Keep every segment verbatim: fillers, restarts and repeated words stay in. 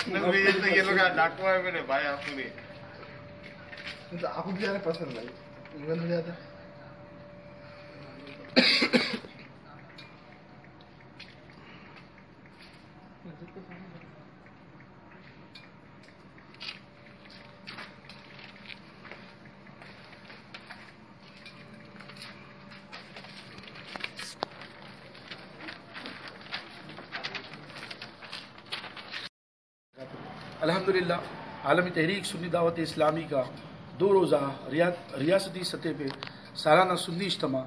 ये लोग डाकू है मेरे भाई आपको नहीं तो आपको भी ज़्यादा पसंद भाई इंग्लैंड में ज़्यादा अल्हम्दुलिल्लाह आलमी तहरीक सुन्नी दावत इस्लामी का दो रोज़ा रिया, रियासती सतह पे सालाना सुन्नी इज्तिमा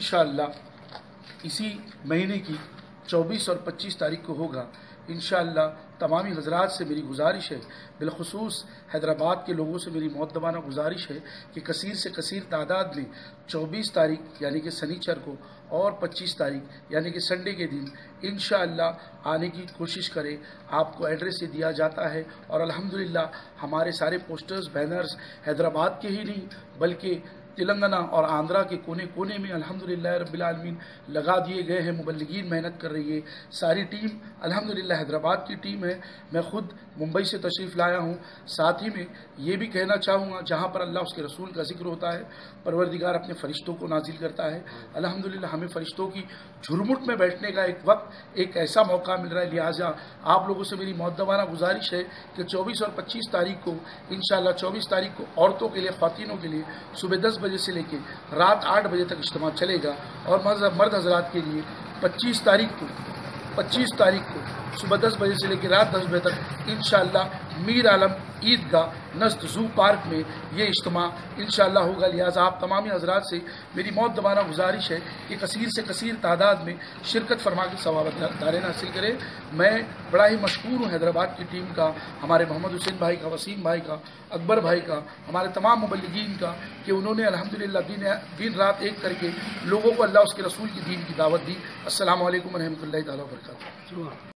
इंशाअल्लाह इसी महीने की चौबीस और पच्चीस तारीख को होगा। इंशाअल्लाह तमामी हजरात से मेरी गुजारिश है, बिलखुसूस हैदराबाद के लोगों से मेरी मुअद्दबाना गुजारिश है कि कसीर से कसीर तादाद में चौबीस तारीख यानी कि शनिचर को और पच्चीस तारीख यानी कि संडे के दिन इंशाअल्लाह आने की कोशिश करें। आपको एड्रेस ये दिया जाता है और अल्हम्दुलिल्लाह हमारे सारे पोस्टर्स बैनर्स हैदराबाद के ही नहीं बल्कि तेलंगाना और आंध्रा के कोने कोने में अल्हम्दुलिल्लाह रब्बिल आलमीन लगा दिए गए हैं। मुबल्लिगीन मेहनत कर रही है। सारी टीम अल्हम्दुलिल्लाह हैदराबाद की टीम है। मैं खुद मुंबई से तशरीफ़ लाया हूँ। साथ ही में ये भी कहना चाहूँगा, जहाँ पर अल्लाह उसके रसूल का जिक्र होता है परवरदिगार अपने फ़रिश्तों को नाजिल करता है। अल्हम्दुलिल्लाह हमें फ़रिश्तों की झुरमुट में बैठने का एक वक्त एक ऐसा मौका मिल रहा है। लिहाजा आप लोगों से मेरी मुअद्दबाना गुजारिश है कि चौबीस और पच्चीस तारीख को इंशाअल्लाह चौबीस तारीख को औरतों के लिए, ख़वातीनों के लिए सुबह दस बजे से लेकर रात आठ बजे तक इज्तिमा चलेगा और मर्द हजरात के लिए पच्चीस तारीख को पच्चीस तारीख को सुबह दस बजे से लेकर रात दस बजे तक इंशाअल्लाह मीर आलम ईदगाह नज़द जू पार्क में ये इज्तिमा इंशाअल्लाह होगा। लिहाजा आप तमामी हजरात से मेरी मुअद्दबाना गुजारिश है कि कसीर से कसीर तादाद में शिरकत फरमा के सवाब दारेन हासिल करें। मैं बड़ा ही मशहूर हूँ हैदराबाद की टीम का, हमारे मोहम्मद हुसैन भाई का, वसीम भाई का, अकबर भाई का, हमारे तमाम मुबल्लिगीन का कि उन्होंने अल्हम्दुलिल्लाह दिन दिन रात एक करके लोगों को अल्लाह उसके रसूल की दीन की दावत दी। अस्सलामु अलैकुम व रहमतुल्लाहि तआला व बरकातहू।